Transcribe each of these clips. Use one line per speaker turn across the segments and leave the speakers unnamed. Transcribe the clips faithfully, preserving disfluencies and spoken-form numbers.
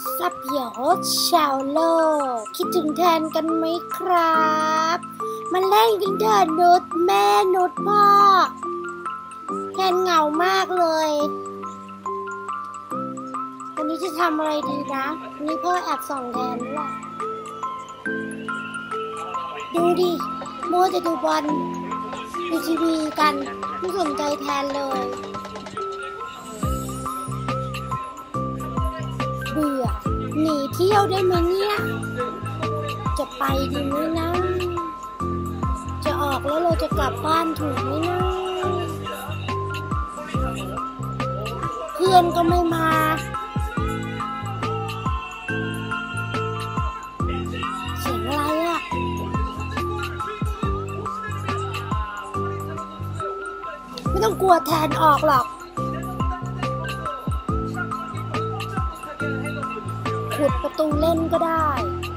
ซับเหยอชาวโลกคิดถึงแทนกันไหมครับมาเล่นกันเถอะนุชแม่นุชพ่อแทนเหงามากเลยวันนี้จะทำอะไรดีนะวันนี้พ่อแอบส่องแทนด้วยดูดิมัวจะดูบอลดูทีวีกันไม่สนใจแทนเลยเบื่อหนีเที่ยวได้ไหมเนี่ยจะไปดีไหมนะจะออกแล้วเราจะกลับบ้านถูกไหมนะเพื่อนก็ไม่มาเสียงอะไรอะไม่ต้องกลัวแทนออกหรอกขุดประตูเล่นก็ได้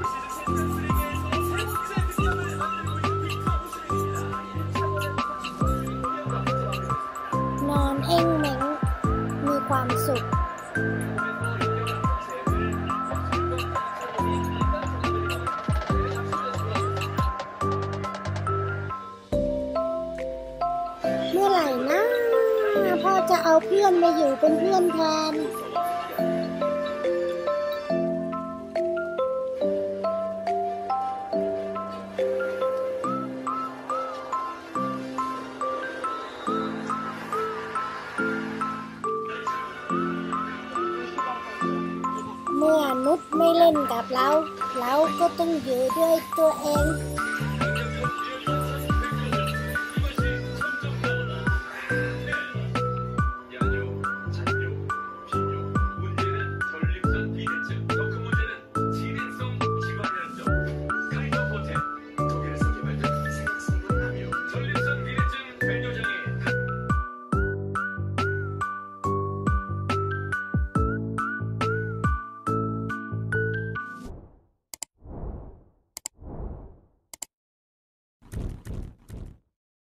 นอนเอ้งเม้งมีความสุขเมื่อไหร่นะพ่อจะเอาเพื่อนมาอยู่เป็นเพื่อนแทนเมื่อนุชไม่เล่นกับเราเราก็ต้องอยู่ด้วยตัวเอง